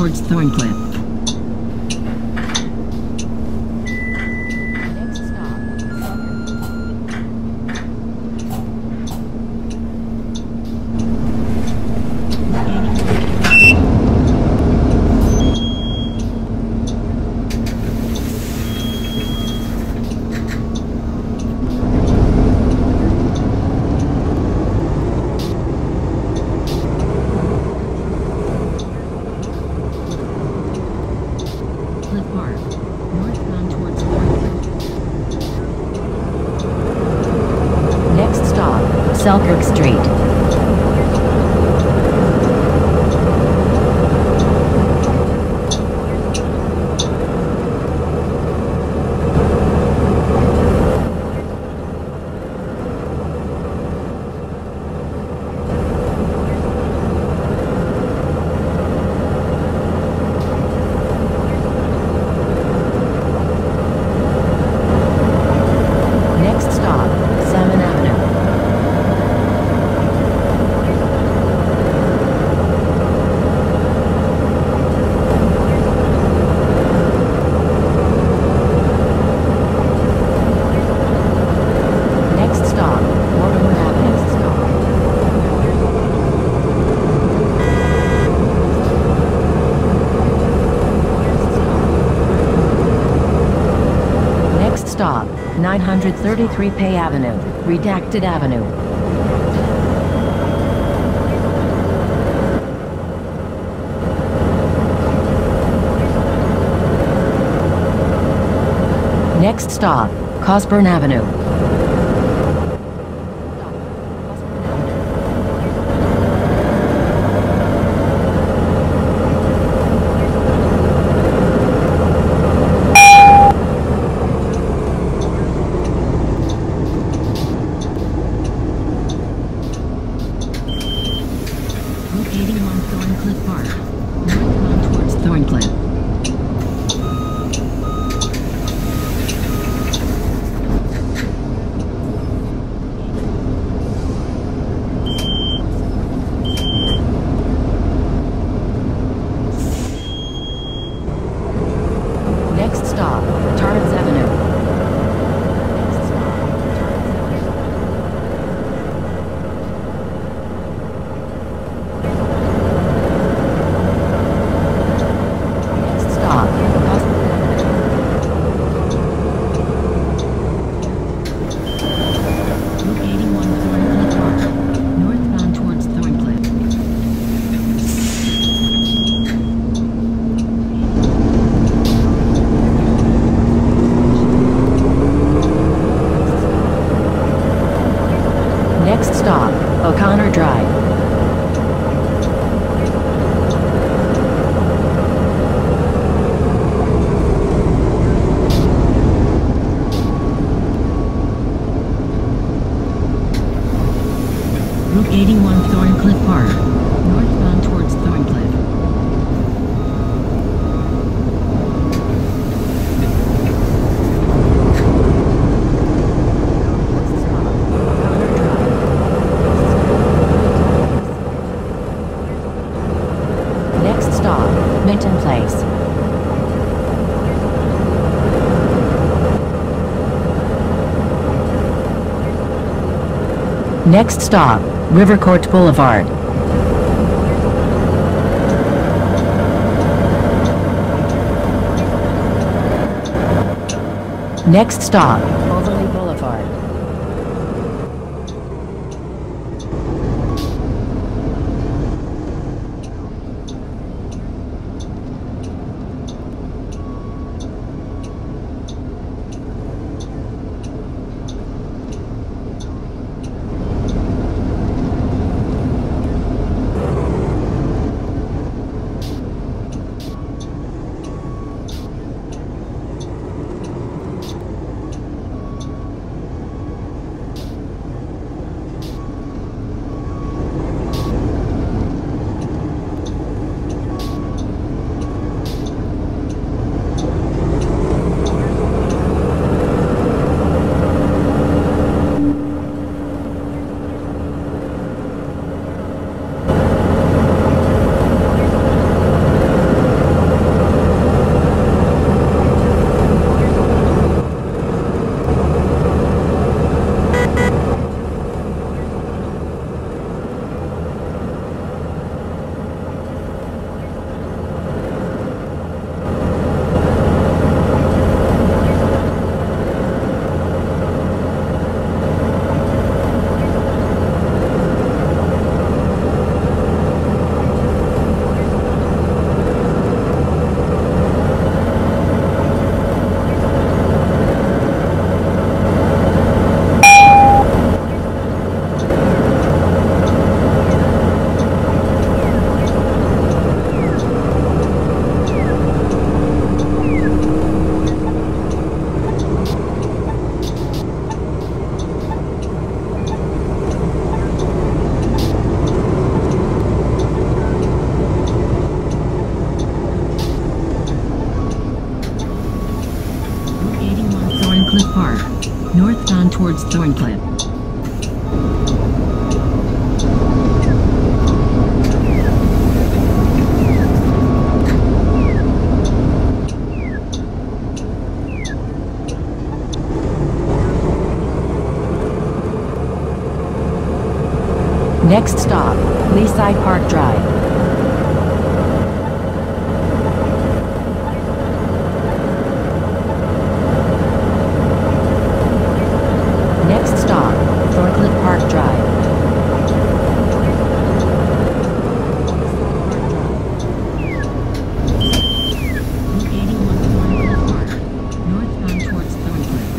towards Thornclife. Next stop, Selkirk Street. Next stop, Salmon Avenue. Next stop, Mortimer Avenue. Next stop, 933 Pay Avenue, Redacted Avenue. Next stop, Cosburn Avenue. Locating on Thornclife Park. Northbound towards Thornclife. Next stop, Torrance Avenue. Next stop, Locating on Thorncliff Park. Northbound towards Thorncliff. Next stop, O'Connor Drive. Route 81 Thorncliff Park. Northbound towards Thorncliff. Next stop, Minton Place. Next stop, Rivercourt Boulevard. Next stop, Overley Boulevard. towards Thornclife. Next stop, Leaside Park Drive. Next stop, Thorncliffe Park Drive. Route 81 Thorncliffe Park, northbound towards Thorncliffe.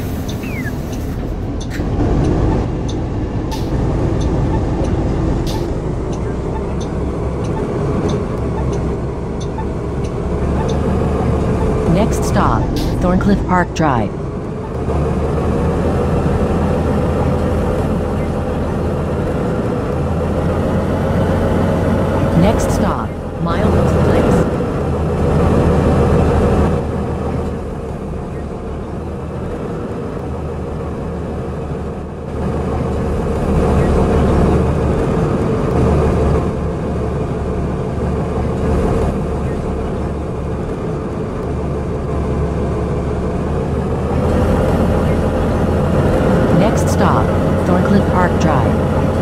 Next stop, Thorncliffe Park Drive. Next stop, Milepost Place. Next stop, Thorncliffe Park Drive.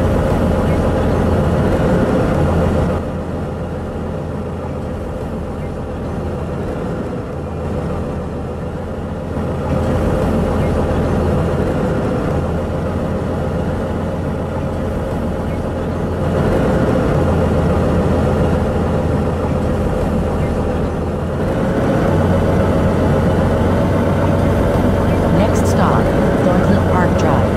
Next stop, Thorncliffe Park Drive.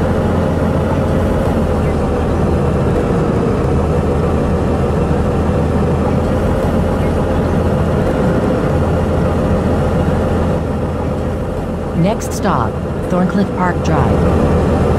Next stop, Thorncliffe Park Drive.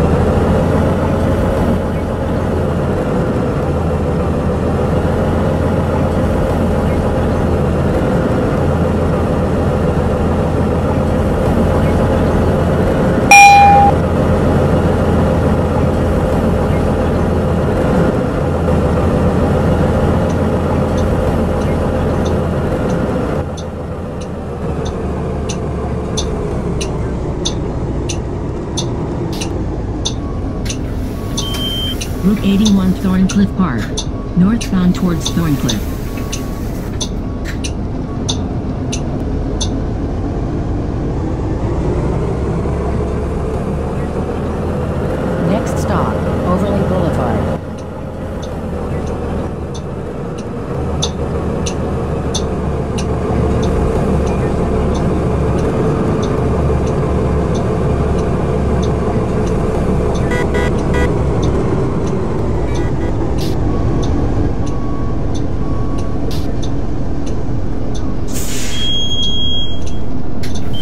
Route 81 Thorncliffe Park, northbound towards Thorncliffe. Next stop, Overley Boulevard.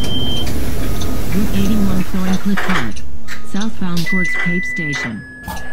Route 81 Thorncliffe Park, southbound towards Cape Station.